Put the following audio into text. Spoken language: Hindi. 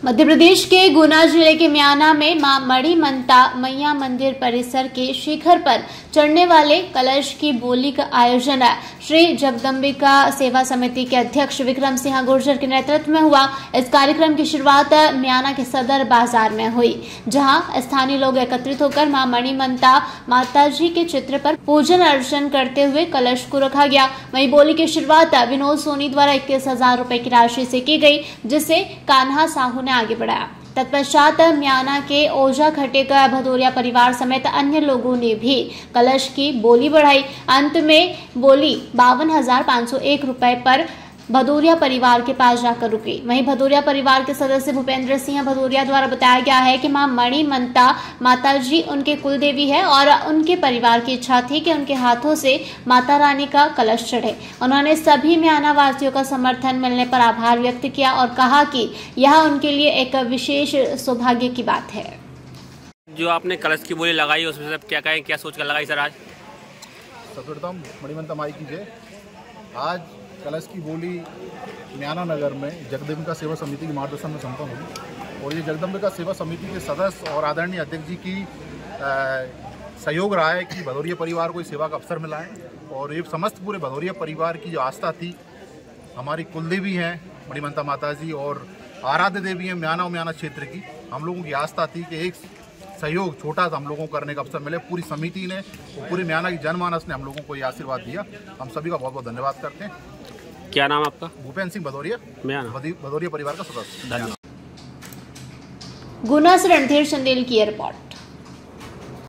मध्य प्रदेश के गुना जिले के म्याना में मां मणिमंता मैया मंदिर परिसर के शिखर पर चढ़ने वाले कलश की बोली का आयोजन श्री जगदम्बिका सेवा समिति के अध्यक्ष विक्रम सिंह गुर्जर के नेतृत्व में हुआ। इस कार्यक्रम की शुरुआत म्याना के सदर बाजार में हुई, जहां स्थानीय लोग एकत्रित होकर मां मणिमंता माताजी के चित्र पर पूजन अर्चन करते हुए कलश को रखा गया। वहीं बोली की शुरुआत विनोद सोनी द्वारा 21,000 रुपए की राशि से की गई, जिसे कान्हा साहू ने आगे बढ़ाया। तत्पश्चात म्याना के ओझा खटेका भदौरिया परिवार समेत अन्य लोगों ने भी कलश की बोली बढ़ाई। अंत में बोली 52,501 रुपए पर भदौरिया परिवार के पास जाकर रुकी। वहीं भदौरिया परिवार के सदस्य भूपेंद्र सिंह भदौरिया द्वारा बताया गया है कि मां मणिमंता माताजी उनके कुल देवी है और उनके परिवार की इच्छा थी कि उनके हाथों से माता रानी का कलश चढ़े। उन्होंने सभी म्याना वासियों का समर्थन मिलने पर आभार व्यक्त किया और कहा कि यह उनके लिए एक विशेष सौभाग्य की बात है। जो आपने कलश की बोली लगाई उसमें सब क्या कहें, क्या सोच कर लगाई सर? आज सर्वप्रथम मणिमंता माई की जय। आज कलश की बोली म्याना नगर में जगदम्बिका सेवा समिति के मार्गदर्शन में संपन्न हुई और ये जगदम्बिका सेवा समिति के सदस्य और आदरणीय अध्यक्ष जी की सहयोग रहा है कि भदौरिया परिवार को इस सेवा का अवसर मिला है। और ये समस्त पूरे भदौरिया परिवार की जो आस्था थी, हमारी कुलदेवी हैं मणिमंता माता जी और आराध्य देवी हैं म्याना और म्याना क्षेत्र की, हम लोगों की आस्था थी कि एक सहयोग छोटा सा हम लोगों को करने का अवसर मिले। पूरी समिति ने और पूरे म्याना की जनमानस ने हम लोगों को ये आशीर्वाद दिया। हम सभी का बहुत बहुत धन्यवाद करते हैं। क्या नाम आपका? भूपेंद्र सिंह भदौरिया, म्याना भदौरिया परिवार का सदस्य। धन्यवाद। गुना से रणधीर चंदेल की रिपोर्ट।